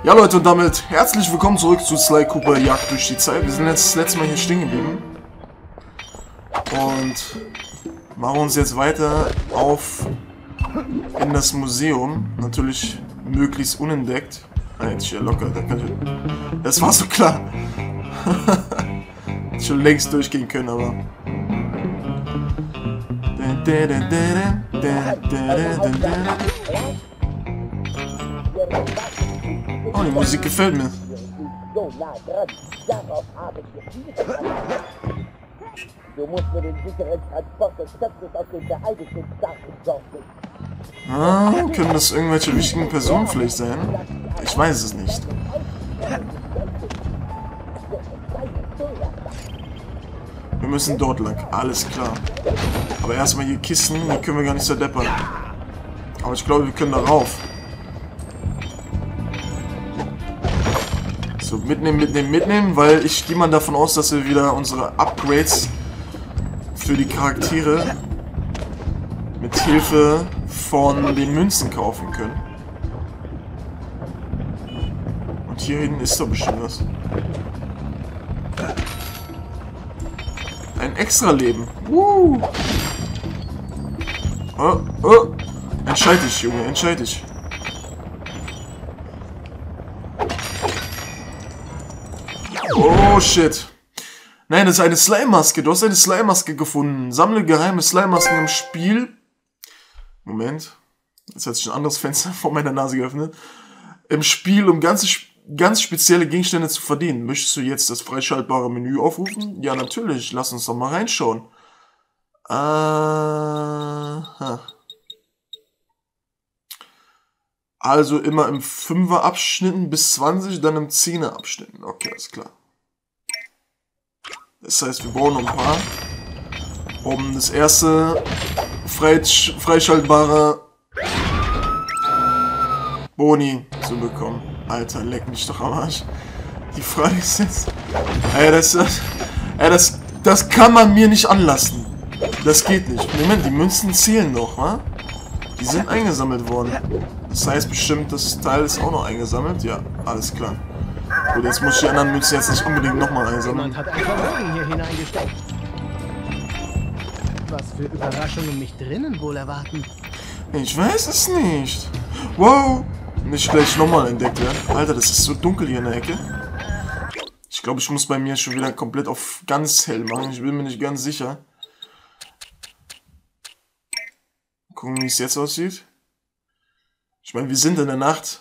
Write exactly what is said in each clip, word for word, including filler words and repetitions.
Ja Leute, und damit herzlich willkommen zurück zu Sly Cooper Jagd durch die Zeit. Wir sind jetzt das letzte Mal hier stehen geblieben. Und machen uns jetzt weiter auf in das Museum. Natürlich möglichst unentdeckt. Ah, jetzt hier locker, da kann ich... Das war so klar. Hätte schon längst durchgehen können, aber... Oh, die Musik gefällt mir. Ah, können das irgendwelche wichtigen Personen vielleicht sein? Ich weiß es nicht. Wir müssen dort lang, alles klar. Aber erstmal hier Kisten, die können wir gar nicht zerdeppern. Aber ich glaube, wir können da rauf. So, mitnehmen, mitnehmen, mitnehmen, weil ich gehe mal davon aus, dass wir wieder unsere Upgrades für die Charaktere mit Hilfe von den Münzen kaufen können. Und hier hinten ist doch bestimmt was. Ein Extra-Leben. Uh. Oh, oh. Entscheid dich, Junge, entscheid dich. Oh, shit. Nein, das ist eine Slime-Maske. Du hast eine Slime-Maske gefunden. Sammle geheime Slime-Masken im Spiel. Moment. Jetzt hat sich ein anderes Fenster vor meiner Nase geöffnet. Im Spiel, um ganz, ganz spezielle Gegenstände zu verdienen. Möchtest du jetzt das freischaltbare Menü aufrufen? Ja, natürlich. Lass uns doch mal reinschauen. Aha. Also immer im Fünfer-Abschnitten bis zwanzig, dann im Zehner-Abschnitten. Okay, alles klar. Das heißt, wir brauchen noch ein paar, um das erste freisch freischaltbare Boni zu bekommen. Alter, leck mich doch am Arsch. Die Frage ist jetzt... Ey, das, das, ey, das, das kann man mir nicht anlassen. Das geht nicht. Moment, die Münzen zählen noch, wa? Die sind eingesammelt worden. Das heißt bestimmt, das Teil ist auch noch eingesammelt. Ja, alles klar. Gut, jetzt muss ich die anderen Münzen jetzt nicht unbedingt nochmal einsammeln. Jemand hat ein Vermögen hier hineingesteckt. Was für Überraschungen mich drinnen wohl erwarten? Ich weiß es nicht. Wow. Nicht gleich nochmal entdeckt werden. Alter, das ist so dunkel hier in der Ecke. Ich glaube, ich muss bei mir schon wieder komplett auf ganz hell machen. Ich bin mir nicht ganz sicher. Gucken, wie es jetzt aussieht. Ich meine, wir sind in der Nacht.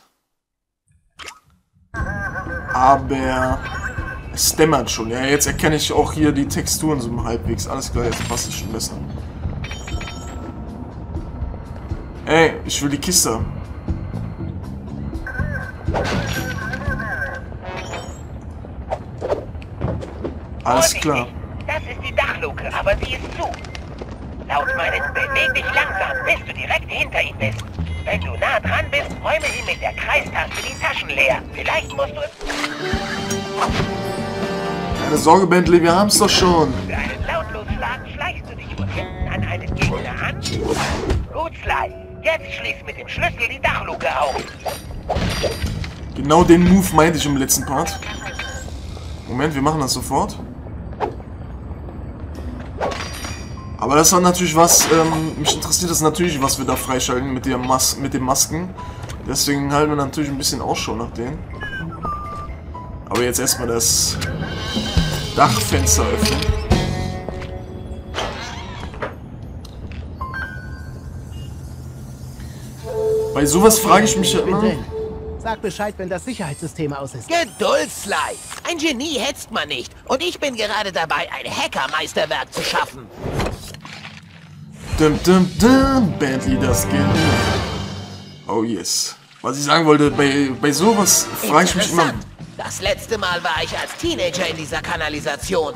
Aber es dämmert schon. Ja, jetzt erkenne ich auch hier die Texturen so halbwegs. Alles klar, jetzt passt es schon besser. Ey, ich will die Kiste. Alles klar. Das ist die Dachluke, aber sie ist zu. Laut meinen beweg dich langsam, bis du direkt hinter ihm bist. Wenn du nah dran bist, räume ihm mit der Kreistaste die Taschen leer. Vielleicht musst du es... Keine Sorge, Bentley, wir haben es doch schon. Für einen Lautlosschlag schleichst du dich von hinten an einen Gegner an. Gut, Sly. Jetzt schließ mit dem Schlüssel die Dachluke auf. Genau den Move meinte ich im letzten Part. Moment, wir machen das sofort. Aber das war natürlich was, ähm, mich interessiert das natürlich, was wir da freischalten mit, der Mas mit den Masken. Deswegen halten wir natürlich ein bisschen Ausschau nach denen. Aber jetzt erstmal das Dachfenster öffnen. Bei sowas frage ich mich ja immer... Sag Bescheid, wenn das Sicherheitssystem aus ist. Geduld, Sly. Ein Genie hetzt man nicht. Und ich bin gerade dabei, ein Hackermeisterwerk zu schaffen. Dum, dum, dum, Bentley, das Gehirn. Oh yes. Was ich sagen wollte, bei, bei sowas frage ich mich immer... Das letzte Mal war ich als Teenager in dieser Kanalisation.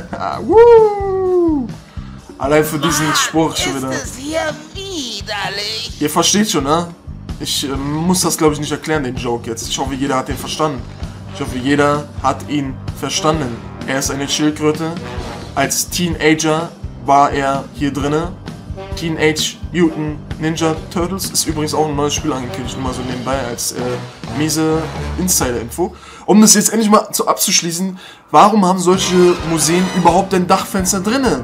Woo! Allein für diesen Spruch schon wieder. Ist es hier widerlich. Ihr versteht schon, ne? Ich äh, muss das, glaube ich, nicht erklären, den Joke jetzt. Ich hoffe, jeder hat den verstanden. Ich hoffe, jeder hat ihn verstanden. Er ist eine Schildkröte. Als Teenager war er hier drinne. Teenage Mutant Ninja Turtles ist übrigens auch ein neues Spiel angekündigt, nur mal so nebenbei als äh, miese Insider-Info. Um das jetzt endlich mal so abzuschließen, warum haben solche Museen überhaupt ein Dachfenster drinnen?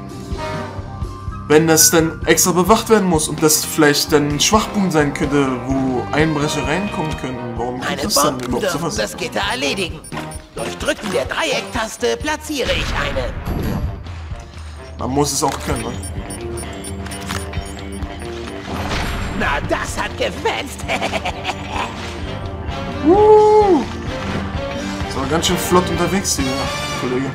Wenn das dann extra bewacht werden muss und das vielleicht dann ein Schwachpunkt sein könnte, wo Einbrecher reinkommen könnten, warum gibt Meine es dann Bomben überhaupt dürfen sowas? das Gitter erledigen. Durch Drücken der Dreiecktaste platziere ich eine. Man muss es auch können, ne? Na, das hat gefetzt. uh, ist aber ganz schön flott unterwegs, dieser Kollege.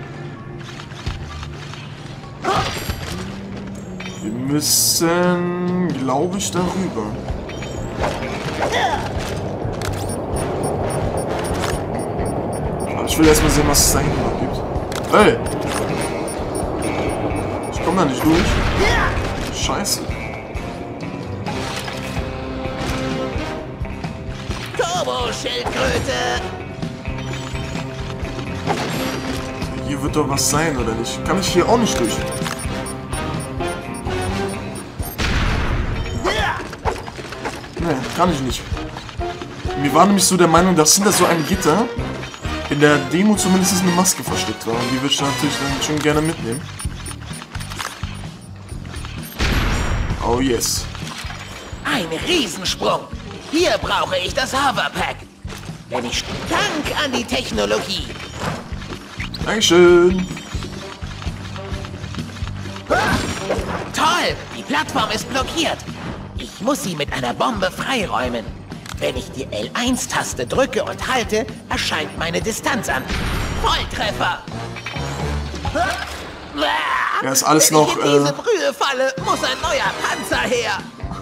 Wir müssen, glaube ich, darüber. Aber ich will erstmal sehen, was es da hinten noch gibt. Hey! Ich komme da nicht durch. Scheiße. Turbo-Schildkröte. Hier wird doch was sein, oder nicht? Kann ich hier auch nicht durch? Ne, kann ich nicht. Wir waren nämlich so der Meinung, dass hinter so einem Gitter in der Demo zumindest eine Maske versteckt war. Und die würde ich natürlich dann schon gerne mitnehmen. Oh yes. Ein Riesensprung. Hier brauche ich das Hoverpack. Denn ich dank an die Technologie. Dankeschön. Toll, die Plattform ist blockiert. Ich muss sie mit einer Bombe freiräumen. Wenn ich die L eins Taste drücke und halte, erscheint meine Distanz an. Volltreffer. Ja, ist alles Wenn noch, ich in diese äh, Brühe falle, muss ein neuer Panzer her.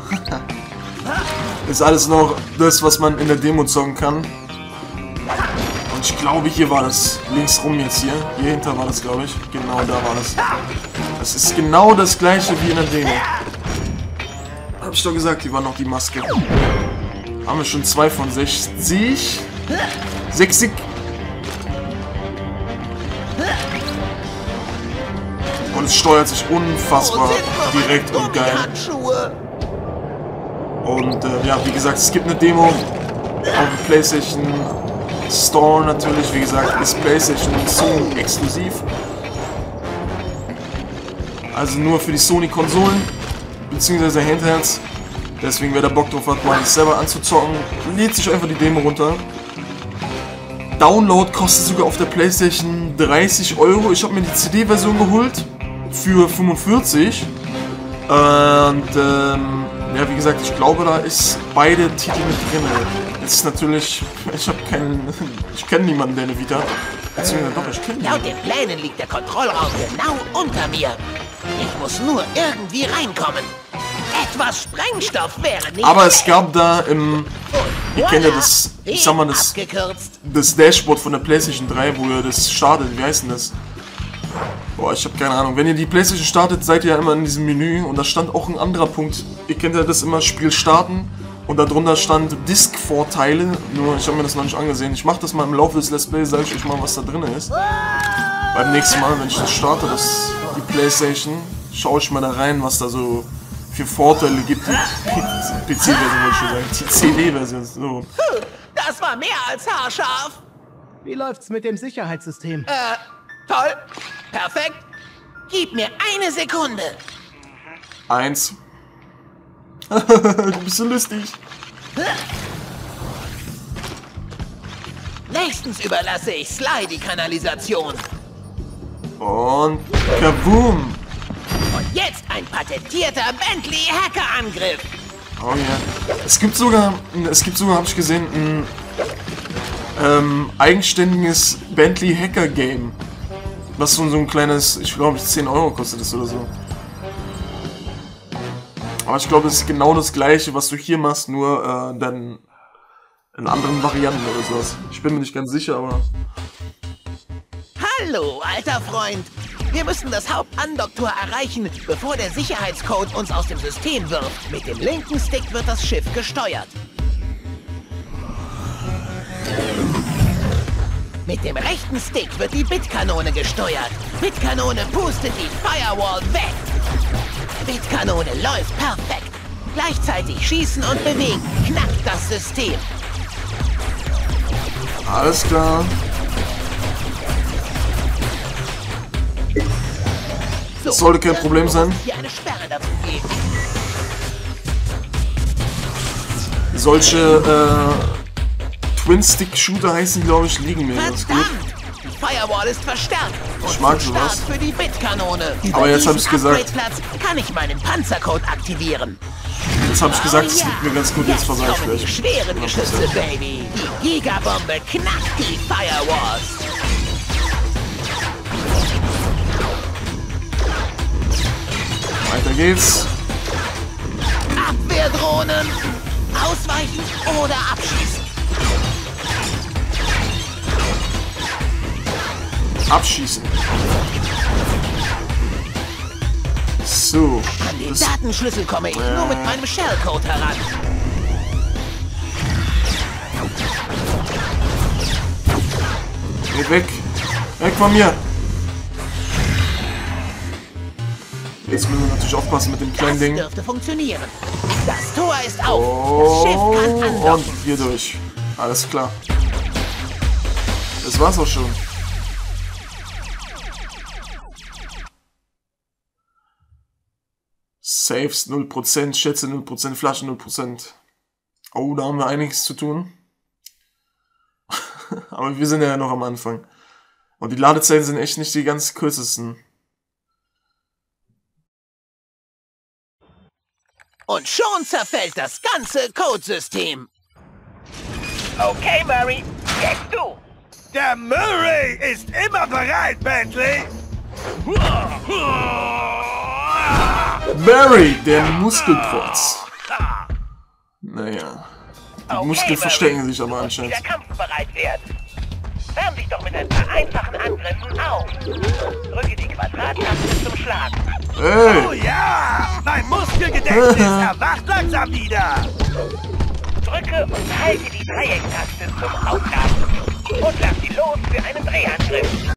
ist alles noch das, was man in der Demo zocken kann. Und ich glaube, hier war das. Links rum jetzt hier. Hier hinter war das, glaube ich. Genau, da war das. Das ist genau das gleiche wie in der Demo. Hab ich doch gesagt, hier war noch die Maske. Haben wir schon zwei von sechzig. sechzig. Und es steuert sich unfassbar direkt und geil. Und äh, ja, wie gesagt, es gibt eine Demo auf dem PlayStation Store natürlich. Wie gesagt, ist PlayStation und Sony exklusiv. Also nur für die Sony-Konsolen beziehungsweise Handhelds. Deswegen, wer da Bock drauf hat, mal sich selber anzuzocken, lädt sich einfach die Demo runter. Download kostet sogar auf der PlayStation dreißig Euro. Ich habe mir die C D-Version geholt für fünfundvierzig. Und ähm, ja, wie gesagt, ich glaube, da ist beide Titel mit drin. Es ist natürlich, ich habe keinen, ich kenne niemanden, der eine Vita hat. Beziehungsweise doch, ich kenne ihn. Laut den Plänen liegt der Kontrollraum genau unter mir. Ich muss nur irgendwie reinkommen. Etwas Sprengstoff wäre nicht. Aber es gab da im, ihr kennt ja das, ich sag mal, das, das Dashboard von der PlayStation drei, wo ihr das startet. Wie heißt denn das? Boah, ich habe keine Ahnung. Wenn ihr die PlayStation startet, seid ihr ja immer in diesem Menü und da stand auch ein anderer Punkt. Ihr kennt ja das immer, Spiel starten und darunter stand Disk-Vorteile. Nur ich habe mir das noch nicht angesehen. Ich mache das mal im Laufe des Let's Play, sage ich euch mal, was da drin ist. Beim nächsten Mal, wenn ich das starte, das, die PlayStation, schaue ich mal da rein, was da so für Vorteile gibt. Die P C-Version würde ich schon sagen. Die C D-Version. So. Das war mehr als haarscharf. Wie läuft's mit dem Sicherheitssystem? Äh, toll. Perfekt. Gib mir eine Sekunde. Eins. Du bist so lustig. Nächstens überlasse ich Sly die Kanalisation. Und kaboom. Und jetzt ein patentierter Bentley-Hacker-Angriff. Oh ja. Es gibt sogar, es gibt sogar, habe ich gesehen, ein ähm, eigenständiges Bentley-Hacker-Game. Was so, so ein kleines, ich glaube, zehn Euro kostet es oder so. Aber ich glaube, es ist genau das gleiche, was du hier machst, nur äh, dann in anderen Varianten oder sowas. Ich bin mir nicht ganz sicher, aber... Hallo, alter Freund. Wir müssen das Hauptandocktor erreichen, bevor der Sicherheitscode uns aus dem System wirft. Mit dem linken Stick wird das Schiff gesteuert. Mit dem rechten Stick wird die Bitkanone gesteuert. Bitkanone pustet die Firewall weg. Bitkanone läuft perfekt. Gleichzeitig schießen und bewegen. Knackt das System. Alles klar. So, Das sollte kein Problem sein. Hier eine Sperre dazu geben. Solche äh, Twin-Stick-Shooter heißen, glaube ich, liegen mir ganz gut. Verdammt! Die Firewall ist verstärkt. Und Ich mag zu sowas. stark für die Bitkanone. Über Aber jetzt hab diesen ich's gesagt. Upgrade-Platz kann ich meinen Panzercode aktivieren. Jetzt habe ich gesagt, es Oh ja. liegt mir ganz gut, jetzt kommen versage die ich schweren Geschütze, Baby. Die Gigabombe knackt die Firewalls. Weiter geht's. Abwehrdrohnen. Ausweichen oder abschießen. Abschießen. So. An den Das, Datenschlüssel komme ich nur mit meinem Shellcode heran. geht weg. Weg von mir. Jetzt müssen wir natürlich aufpassen mit dem kleinen Das Ding. dürfte funktionieren. Das Tor ist auf. Das Schiff Oh, kann und andocken. hier durch. Alles klar. Das war's auch schon. Saves null Prozent, Schätze null Prozent, Flaschen null Prozent. Oh, da haben wir einiges zu tun. Aber wir sind ja noch am Anfang. Und die Ladezeiten sind echt nicht die ganz kürzesten. Und schon zerfällt das ganze Codesystem. Okay, Murray, jetzt du. Der Murray ist immer bereit, Bentley! Barry, der Muskelprotz. Naja. Die Okay, Muskeln Murray, verstecken sich aber du musst anscheinend. wieder kampfbereit werden. Wärm dich doch mit ein paar einfachen Angriffen auf. Drücke die Quadrattaste zum Schlagen. Hey! Oh ja! Mein Muskelgedächtnis erwacht langsam wieder! Drücke und halte die Dreiecktaste zum Aufladen. Und lass sie los für einen Drehangriff.